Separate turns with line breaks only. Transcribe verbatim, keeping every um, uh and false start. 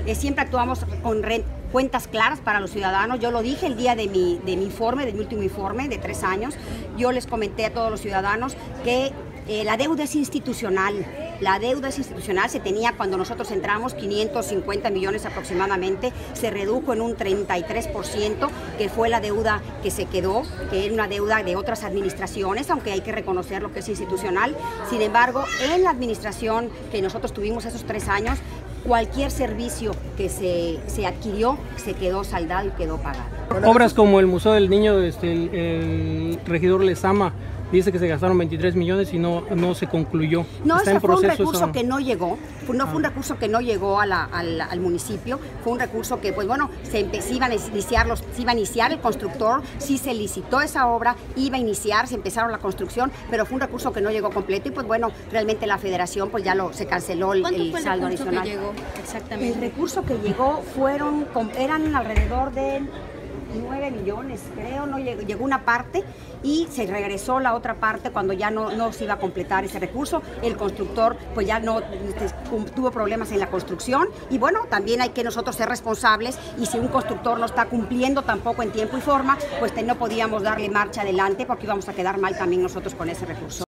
eh, siempre actuamos con cuentas claras para los ciudadanos. Yo lo dije el día de mi, de mi informe, de mi último informe de tres años. Yo les comenté a todos los ciudadanos que eh, la deuda es institucional. La deuda es institucional, se tenía cuando nosotros entramos quinientos cincuenta millones aproximadamente, se redujo en un treinta y tres por ciento, que fue la deuda que se quedó, que era una deuda de otras administraciones, aunque hay que reconocer lo que es institucional. Sin embargo, en la administración que nosotros tuvimos esos tres años, cualquier servicio que se, se adquirió se quedó saldado y quedó pagado.
Obras como el Museo del Niño, este, el, el regidor Lezama dice que se gastaron veintitrés millones y no, no se concluyó.
No,
Está
ese
en
fue un
proceso,
recurso
eso.
que no llegó, no
Ah.
fue un recurso que no llegó a la, al, al municipio, fue un recurso que, pues bueno, se, empe, se, iban a iniciar los, se iba a iniciar el constructor, sí se licitó esa obra, iba a iniciar, se empezaron la construcción, pero fue un recurso que no llegó completo y pues bueno, realmente la federación pues ya lo, se canceló el,
¿Cuánto
el
fue el
saldo
recurso
adicional.
que llegó exactamente?
El recurso que llegó fueron, eran alrededor de nueve millones, creo, no llegó, llegó una parte y se regresó la otra parte cuando ya no, no se iba a completar ese recurso. El constructor pues ya no tuvo problemas en la construcción y bueno, también hay que nosotros ser responsables y si un constructor no está cumpliendo tampoco en tiempo y forma, pues no podíamos darle marcha adelante porque íbamos a quedar mal también nosotros con ese recurso.